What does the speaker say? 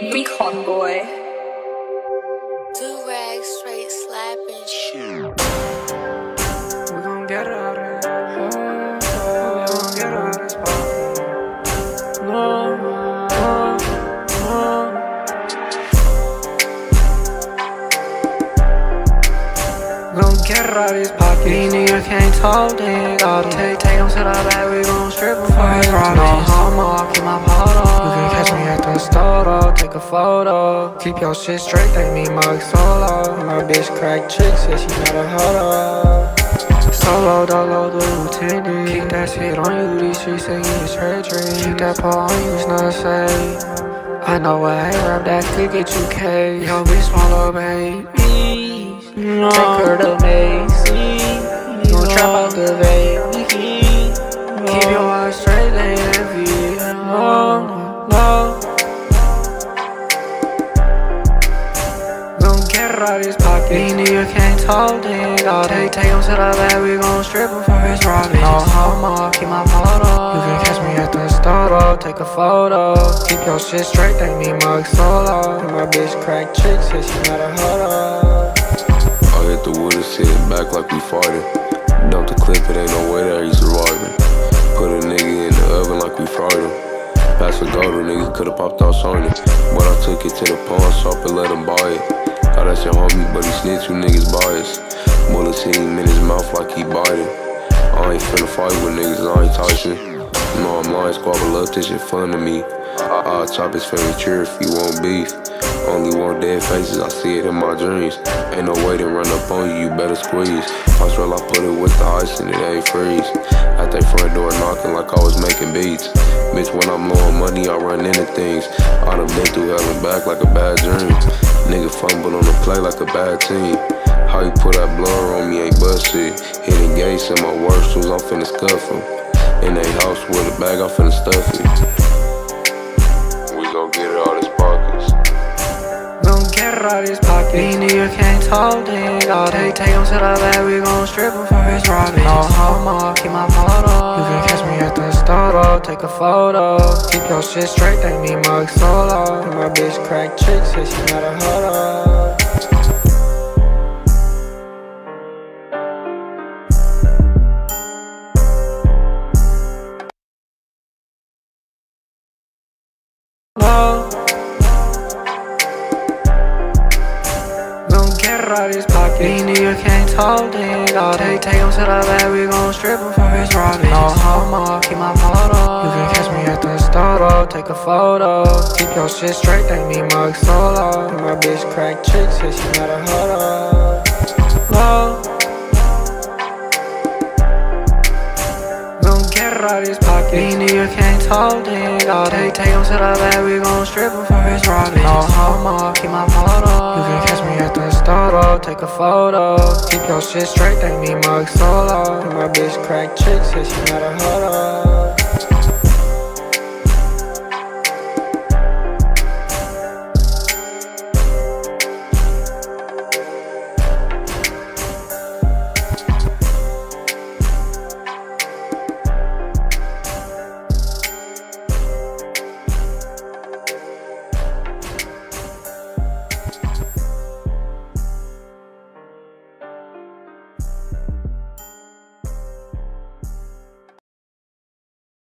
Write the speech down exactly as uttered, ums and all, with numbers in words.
Recon boy. Do rag straight slapping shit. We gon' get it out of here. Oh, we gon' get it out of this pocket. No, no, no. We gon' get it out of this pocket. These niggas can't talk, they ain't got it. Take, take them to the back, we gon' strip them for his robbing. No homo, I'll keep my pot on. You can catch me at the store, take a photo. Keep your shit straight, they mean mug solo. My bitch crack chicks, yeah, she not a hoe. Solo, dolo, the lieutenant. Keep that shit on you, these streets say it's treachery. Keep that pole on you, it's not safe. I know I ain't rap that could get you K. Yo, bitch, small baby. Take her to Macy. You gon' trap out the vape. Keep your eyes straight, they envy. No, no. Gon' get it out of his pocket. These niggas can't talk, they ain't got it. Take him to the back, we gon' strip him for his robbing. No homo, I'll keep my pot on. You can catch me at the store, take a photo. Keep your shit straight, they mean mug solo. And my bitch crack chicks, yeah, she not a hoe. I hit the wood and sit back like we farted. Dump the clip, it ain't no way that he's surviving. Put a nigga in the oven like we fried him. Pass a go, the niggas could've popped out on it. But I took it to the pawn shop and let him buy it. Thought that's your homie, but he snitched, you niggas biased. Bullets hit him in his mouth like he biting. I ain't finna fight with niggas, I ain't touching. You know I'm lying, squabble love, this shit fun to me. I'll chop his family tree if he want beef. Only want dead faces, I see it in my dreams. Ain't no way to run up on you, you better squeeze. First roll, I put it with the ice and it ain't freeze. At they front door knocking like I was making beats. Bitch, when I'm low on money, I run into things. I done been through hell and back like a bad dream. Nigga fumbled on the play like a bad team. How you put that blower on me ain't busted. Hitting gates in my work shoes, I'm finna scuff him. In they house with a bag, I'm finna stuff it. We gon' get it out his pockets. Gon' get it out of his pocket. These niggas can't talk, they ain't got it. Take him to the back, we gon' strip him for his robbing. No homo, I'll keep my pot on. You can catch me at the store, take a photo. Keep your shit straight, they mean mug solo. And my bitch crack chicks, yeah, she not a hoe. No. Gon' get it out of his pocket. These niggas can't talk, they ain't got it. Take him to the back, we gon' strip him for his robbing. No homo, I'll keep my pot on. You can catch me at the store, take a photo. Keep your shit straight, they mean mug solo. And my bitch crack chicks, yeah, she not a hoe. No. Get it out of his pocket. These niggas can't talk, they ain't got it. Take him to the back, we gon' strip him for his robbing. No homo, I'll keep my pot on. You can catch me at the store, take a photo. Keep your shit straight, they mean mug solo. And my bitch crack chicks, yeah, she not a hoe.